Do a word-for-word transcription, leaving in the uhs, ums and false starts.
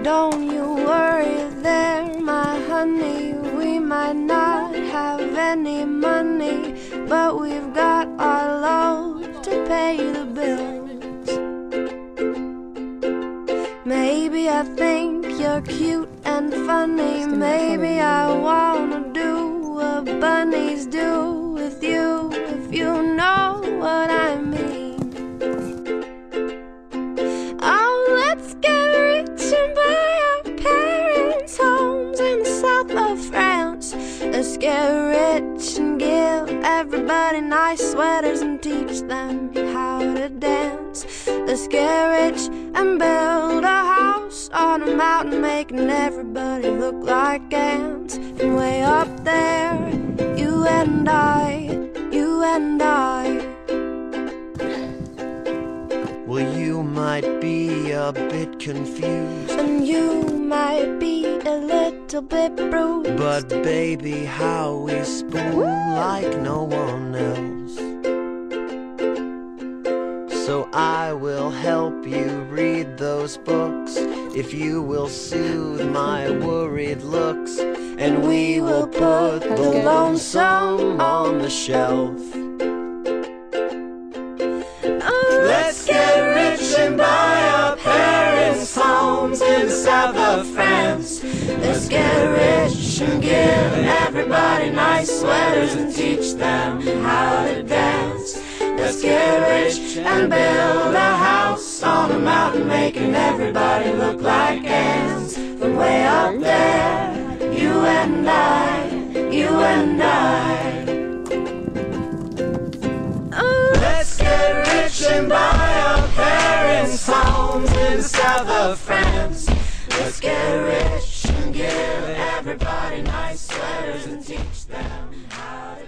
don't you worry there, my honey. We might not have any money, but we've got our load to pay the bills. Maybe I think you're cute and funny. Maybe I wanna do what bunnies do with you, if you know what I mean. Oh, let's get rich and buy our parents' homes in the south of France. Let's get rich and give everybody nice sweaters and teach them how to dance. Let's get rich and build a house on a mountain, making everybody look like ants. And way up there, you and I, you and I. Well, you might be a bit confused, And you might be a little bit bruised, but baby, how we spoon like no one else. So I will help you read those books, if you will soothe my worried looks, and we will put the lonesome on the shelf. Let's get rich and buy our parents' homes in the south of France. Let's get rich and give everybody nice sweaters and teach them how to dance. Let's get rich and build a house on a mountain, making everybody look like ants. From way up there, you and I, you and I. Let's get rich and buy our parents' homes in the south of France. Let's get rich and give everybody nice sweaters and teach them how to